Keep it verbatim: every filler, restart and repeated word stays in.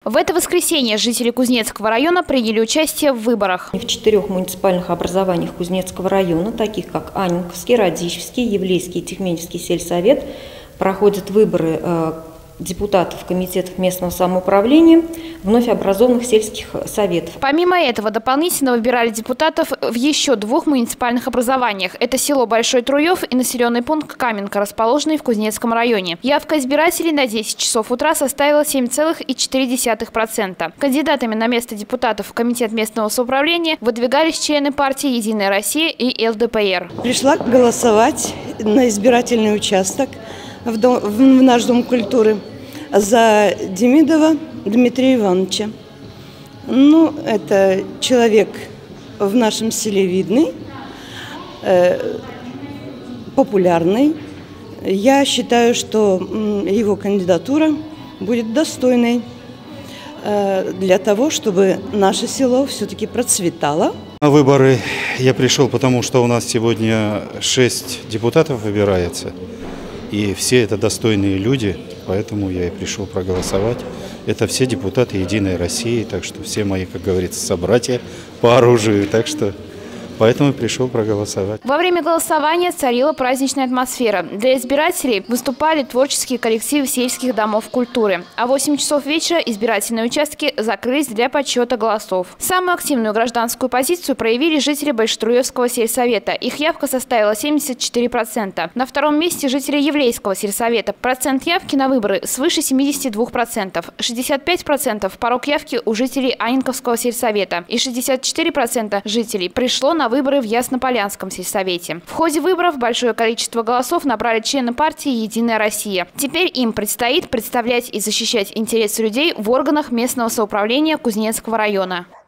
В это воскресенье жители Кузнецкого района приняли участие в выборах. В четырех муниципальных образованиях Кузнецкого района, таких как Анненковский, Радищевский, Евлейский и Тихменевский сельсовет, проходят выборы депутатов комитетов местного самоуправления вновь образованных сельских советов. Помимо этого, дополнительно выбирали депутатов в еще двух муниципальных образованиях. Это село Большой Труев и населенный пункт Каменка, расположенный в Кузнецком районе. Явка избирателей на десять часов утра составила семь целых четыре десятых процента. Кандидатами на место депутатов в комитет местного самоуправления выдвигались члены партии «Единая Россия» и эл дэ пэ эр. Пришла голосовать на избирательный участок в, дом, в наш Дом культуры за Демидова Дмитрия Ивановича. Ну, это человек в нашем селе видный, э, популярный. Я считаю, что его кандидатура будет достойной э, для того, чтобы наше село все-таки процветало. На выборы я пришел, потому что у нас сегодня шесть депутатов выбирается. И все это достойные люди, поэтому я и пришел проголосовать. Это все депутаты «Единой России», так что все мои, как говорится, собратья по оружию, так что поэтому и пришел проголосовать. Во время голосования царила праздничная атмосфера. Для избирателей выступали творческие коллективы сельских домов культуры. А в восемь часов вечера избирательные участки закрылись для подсчета голосов. Самую активную гражданскую позицию проявили жители Большетруевского сельсовета. Их явка составила семьдесят четыре процента. На втором месте жители Евлейского сельсовета. Процент явки на выборы свыше семидесяти двух процентов. шестьдесят пять процентов порог явки у жителей Анненковского сельсовета. И шестьдесят четыре процента жителей пришло на выборы в Яснополянском сельсовете. В ходе выборов большое количество голосов набрали члены партии «Единая Россия». Теперь им предстоит представлять и защищать интересы людей в органах местного самоуправления Кузнецкого района.